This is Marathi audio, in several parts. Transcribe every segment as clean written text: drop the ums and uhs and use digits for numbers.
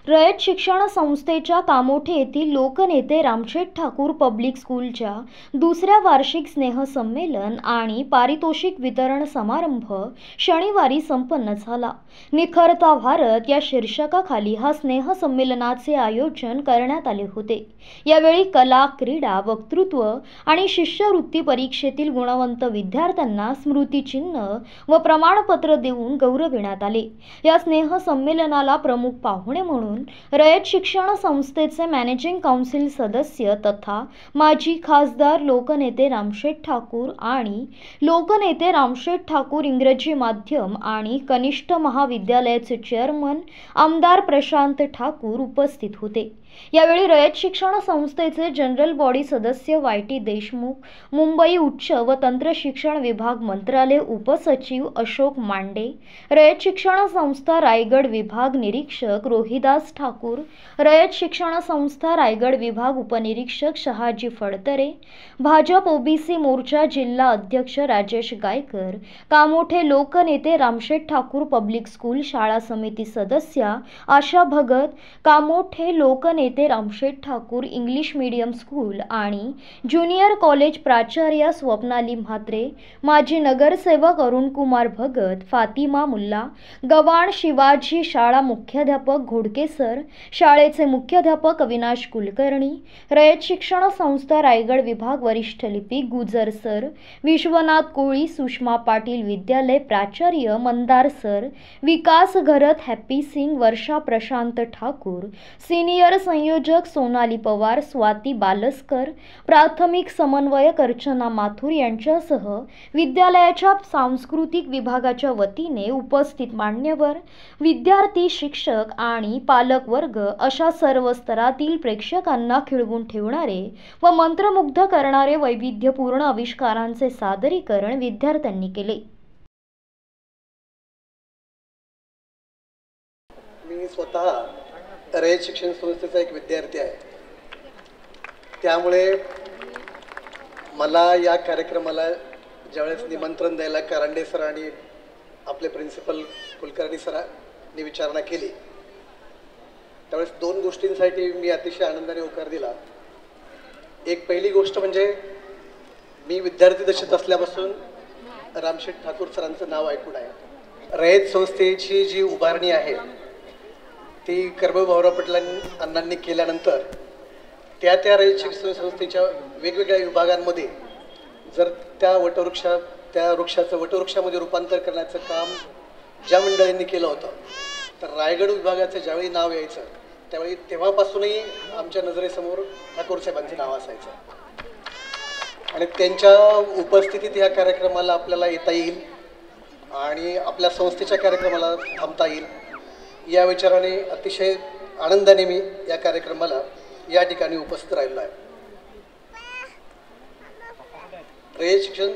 रयत शिक्षण संस्थेच्या कामोठे येथील लोकनेते रामशेठ ठाकूर पब्लिक स्कूलच्या दुसऱ्या वार्षिक स्नेहसंमेलन आणि पारितोषिक वितरण समारंभ शनिवारी संपन्न झाला। निखरता भारत या शीर्षकाखाली हा स्नेहसंमेलनाचे आयोजन करण्यात आले होते। यावेळी कला, क्रीडा, वक्तृत्व आणि शिष्यवृत्ती परीक्षेतील गुणवंत विद्यार्थ्यांना स्मृतिचिन्ह व प्रमाणपत्र देऊन गौरविण्यात आले। या स्नेहसंमेलनाला प्रमुख पाहुणे म्हणून रयत शिक्षण संस्थेचे मॅनेजिंग काउन्सिल सदस्य तथा माजी खासदार लोकनेते रामशेठ ठाकूर आणि लोकनेते रामशेठ ठाकूर इंग्रजी माध्यम आणि कनिष्ठ महाविद्यालयाचे चेअरमन आमदार प्रशांत ठाकूर उपस्थित होते। यावेळी रयत शिक्षण संस्थेचे जनरल बॉडी सदस्य वाय.टी. देशमुख, मुंबई उच्च व तंत्र शिक्षण विभाग मंत्रालय उपसचिव अशोक मांडे, रयत शिक्षण संस्था रायगड विभाग निरीक्षक रोहिदास ठाकूर, रयत शिक्षण संस्था रायगड विभाग उपनिरीक्षक शहाजी फडतरे, भाजप ओबीसी मोर्चा जिल्हा अध्यक्ष राजेश गायकर, कामोठे लोकनेते रामशेठ ठाकूर पब्लिक स्कूल शाळा समिती सदस्या आशा भगत, कामोठे लोकनेते Ramsheth Thakur English medium school आणि ज्युनियर कॉलेज प्राचार्य स्वप्नाली म्हात्रे, माजी नगरसेवक अरुण कुमार भगत, फातिमा मुल्ला, गवाण शिवाजी शाळा मुख्याध्यापक घोडके सर, शाळेचे मुख्याध्यापक अविनाश कुलकर्णी, रयत शिक्षण संस्था रायगड विभाग वरिष्ठ लिपिक गुजर सर, विश्वनाथ कोळी, सुषमा पाटील विद्यालय प्राचार्य Mandar sir, Vikas Gharat, Happy Singh, Varsha Prashant Thakur, senior संयोजक सोनाली पवार, स्वाती बालस्कर, प्राथमिक समन्वयक अर्चना माथुर यांच्यासह विद्यालयाच्या सांस्कृतिक विभागाच्या वतीने उपस्थित मान्यवर, विद्यार्थी, शिक्षक आणि पालक वर्ग अशा सर्व स्तरातील प्रेक्षकांना खिळवून ठेवणारे व मंत्रमुग्ध करणारे वैविध्यपूर्ण आविष्कारांचे सादरीकरण विद्यार्थ्यांनी केले। मी स्वतः रयत शिक्षण संस्थेचा एक विद्यार्थी आहे, त्यामुळे मला या कार्यक्रमाला ज्यावेळेस निमंत्रण द्यायला करांडे सर आणि आपले प्रिन्सिपल कुलकर्णी सरांनी विचारणा केली त्यावेळेस दोन गोष्टींसाठी मी अतिशय आनंदाने होकार दिला। एक पहिली गोष्ट म्हणजे मी विद्यार्थी दशेत असल्यापासून रामशेठ ठाकूर सरांचं नाव ऐकून आहे। रयत संस्थेची जी उभारणी आहे ती कर्मभाऊराव पाटलांनी केल्यानंतर त्या रयत शिक्षण संस्थेच्या वेगवेगळ्या विभागांमध्ये जर त्या वृक्षाचं वटवृक्षामध्ये रूपांतर करण्याचं काम ज्या मंडळींनी केलं होतं तर रायगड विभागाचं ज्यावेळी नाव यायचं त्यावेळी तेव्हापासूनही आमच्या नजरेसमोर ठाकूर साहेबांचं नाव असायचं आणि त्यांच्या उपस्थितीत ह्या कार्यक्रमाला आपल्याला येता येईल आणि आपल्या संस्थेच्या कार्यक्रमाला थांबता येईल या विचाराने अतिशय आनंदाने मी या कार्यक्रमाला या ठिकाणी उपस्थित राहिलो आहे। रयत शिक्षण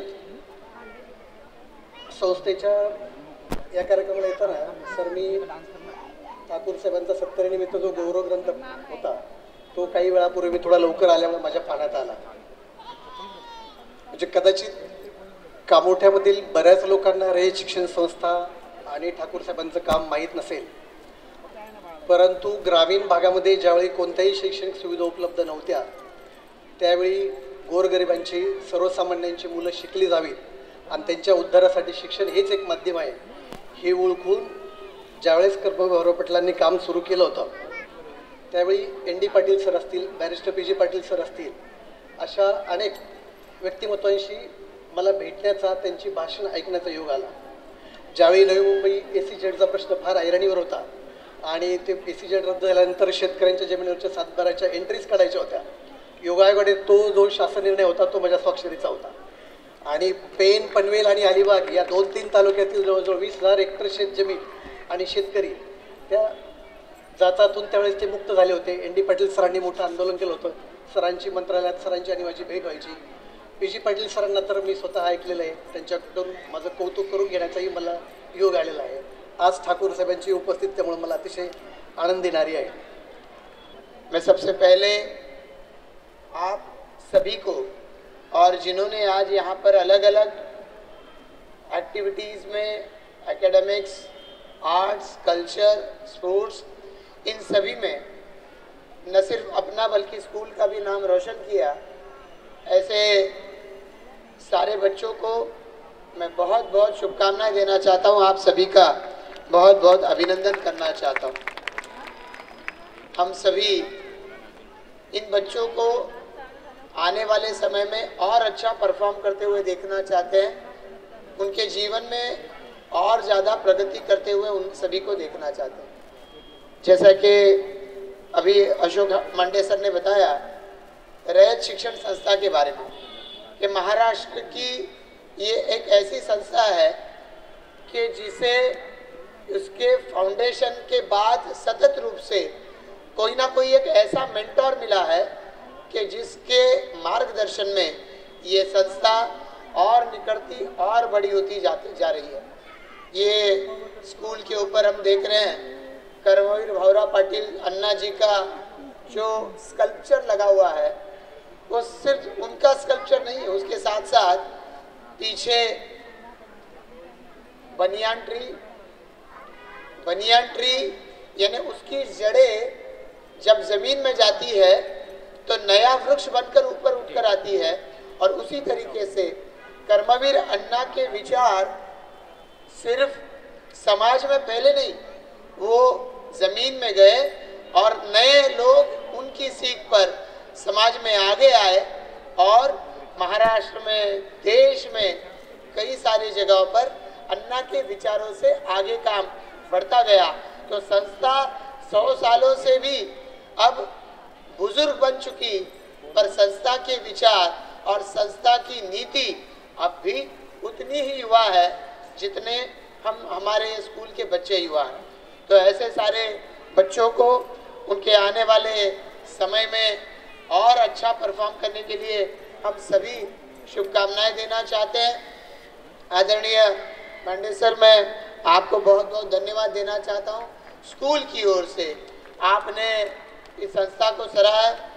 संस्थेच्या या कार्यक्रमाला येताना सर मी ठाकूर साहेबांचा 70 निमित्त जो गौरव ग्रंथ होता तो काही वेळापूर्वी मी थोडा लवकर आल्यामुळे माझ्या पाण्यात आला। म्हणजे कदाचित कामोठ्यामधील बऱ्याच लोकांना रयत शिक्षण संस्था आणि ठाकूर साहेबांचं काम माहीत नसेल, परंतु ग्रामीण भागामध्ये ज्यावेळी कोणत्याही शैक्षणिक सुविधा उपलब्ध नव्हत्या त्यावेळी गोरगरिबांची सर्वसामान्यांची मुलं शिकली जावीत आणि त्यांच्या उद्धारासाठी शिक्षण हेच एक माध्यम आहे हे ओळखून ज्यावेळेस कर्मभाऊराव पाटलांनी काम सुरू केलं होतं त्यावेळी एन.डी. पाटील सर असतील, बॅरिस्टर पी.जी. पाटील सर असतील, अशा अनेक व्यक्तिमत्वांशी मला भेटण्याचा, त्यांची भाषण ऐकण्याचा योग आला। ज्यावेळी नवी मुंबई एसीजेडचा प्रश्न फार ऐरणीवर होता आणि ते एसीजेड रद्द झाल्यानंतर शेतकऱ्यांच्या जमिनीवरच्या सातबाराच्या एंट्रीज काढायच्या होत्या, योगायोगाने तो जो शासन निर्णय होता तो माझ्या स्वाक्षरीचा होता आणि पेन, पनवेल आणि अलिबाग या 2-3 तालुक्यातील जवळजवळ 20,000 हेक्टर शेत जमीन आणि शेतकरी त्या जाचातून त्यावेळेस ते मुक्त झाले होते। एन.डी. पाटील सरांनी मोठं आंदोलन केलं होतं, सरांची मंत्रालयात सरांची आणि माझी भेट व्हायची। पी.जी. पाटील सरांना तर मी स्वतः ऐकलेलं आहे, त्यांच्याकडून माझं कौतुक करून घेण्याचाही मला योग आलेला आहे। आज ठाकूर साहेबांची उपस्थिती त्यामुळे मला अतिशय आनंद देणारी आहे। मैं सबसे पहले आप सभी को और जिन्होंने आज यहाँ पर अलग अलग एक्टिविटीज़ में एकेडमिक्स, आर्ट्स, कल्चर, स्पोर्ट्स इन सभी में न सिर्फ अपना बल्कि स्कूल का भी नाम रोशन किया। ऐसे सारे बच्चों को मैं बहुत बहुत शुभकामनाएं देना चाहता हूं, आप सभी का बहुत बहुत अभिनंदन करना चाहता हूं। हम सभी इन बच्चों को आने वाले समय में और अच्छा परफॉर्म करते हुए देखना चाहते हैं, उनके जीवन में और ज़्यादा प्रगति करते हुए उन सभी को देखना चाहते हैं। जैसा कि अभी अशोक मंडे सर ने बताया रैयत शिक्षण संस्था के बारे में कि महाराष्ट्र की ये एक ऐसी संस्था है कि जिसे उसके फाउंडेशन के बाद सतत रूप से कोई ना कोई एक ऐसा मेंटोर मिला है कि जिसके मार्गदर्शन में ये संस्था और निकलती और बड़ी होती जा रही है। ये स्कूल के ऊपर हम देख रहे हैं कर्मवीर भाऊराव पाटिल अन्ना जी का जो स्कल्पचर लगा हुआ है, वो सिर्फ उनका स्कल्पचर नहीं है, उसके साथ साथ पीछे बनियान ट्री यानी उसकी जड़ें जब जमीन में जाती है तो नया वृक्ष बनकर ऊपर उठकर आती है। और उसी तरीके से कर्मवीर अन्ना के विचार सिर्फ समाज में पहले नहीं, वो जमीन में गए और नए लोग उनकी सीख पर समाज में आगे आए और महाराष्ट्र में, देश में कई सारी जगहों पर अन्ना के विचारों से आगे काम बढ़ता गया। तो संस्था 100 सालों से भी अब बुजुर्ग बन चुकी, पर संस्था के विचार और संस्था की नीति अब भी उतनी ही युवा है जितने हमारे स्कूल के बच्चे युवा हैं। तो ऐसे सारे बच्चों को उनके आने वाले समय में और अच्छा परफॉर्म करने के लिए हम सभी शुभकामनाएं देना चाहते हैं। आदरणीय पांडे सर, मैं आपको बहुत बहुत धन्यवाद देना चाहता हूं। स्कूल की ओर से आपने इस संस्था को सराहा है,